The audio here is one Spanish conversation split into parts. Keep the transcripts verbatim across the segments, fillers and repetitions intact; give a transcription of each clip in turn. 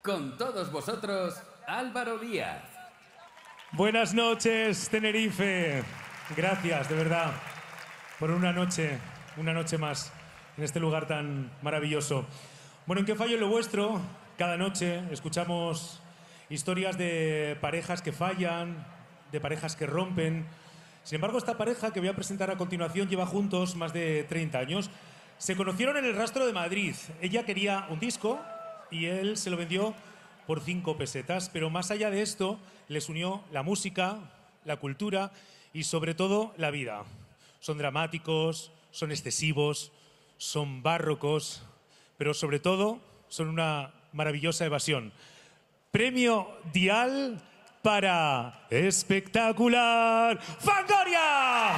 Con todos vosotros, Álvaro Díaz. Buenas noches, Tenerife. Gracias, de verdad, por una noche, una noche más en este lugar tan maravilloso. Bueno, ¿en qué fallo lo vuestro? Cada noche escuchamos historias de parejas que fallan, de parejas que rompen. Sin embargo, esta pareja que voy a presentar a continuación lleva juntos más de treinta años. Se conocieron en el Rastro de Madrid. Ella quería un disco y él se lo vendió por cinco pesetas. Pero más allá de esto, les unió la música, la cultura y sobre todo la vida. Son dramáticos, son excesivos, son barrocos, pero sobre todo son una maravillosa evasión. Premio Dial para Espectacular Fangoria.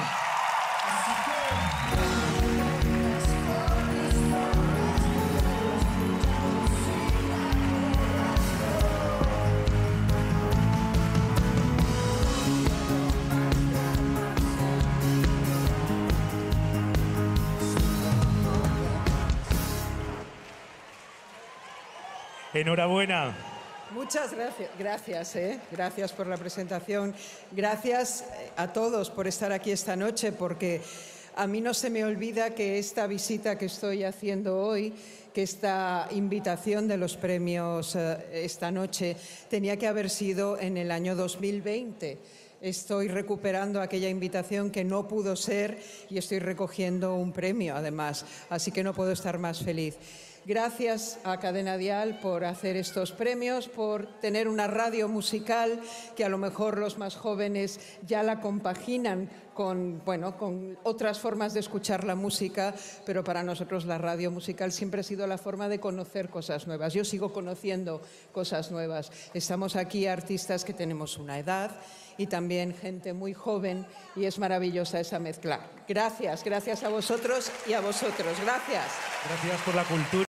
Enhorabuena. Muchas gracias, gracias, ¿eh? Gracias por la presentación. Gracias a todos por estar aquí esta noche, porque a mí no se me olvida que esta visita que estoy haciendo hoy, que esta invitación de los premios eh, esta noche, tenía que haber sido en el año dos mil veinte. Estoy recuperando aquella invitación que no pudo ser y estoy recogiendo un premio, además. Así que no puedo estar más feliz. Gracias a Cadena Dial por hacer estos premios, por tener una radio musical que a lo mejor los más jóvenes ya la compaginan con, bueno, con otras formas de escuchar la música, pero para nosotros la radio musical siempre ha sido la forma de conocer cosas nuevas. Yo sigo conociendo cosas nuevas. Estamos aquí artistas que tenemos una edad y también gente muy joven y es maravillosa esa mezcla. Gracias, gracias a vosotros y a vosotros. Gracias. Gracias por la cultura.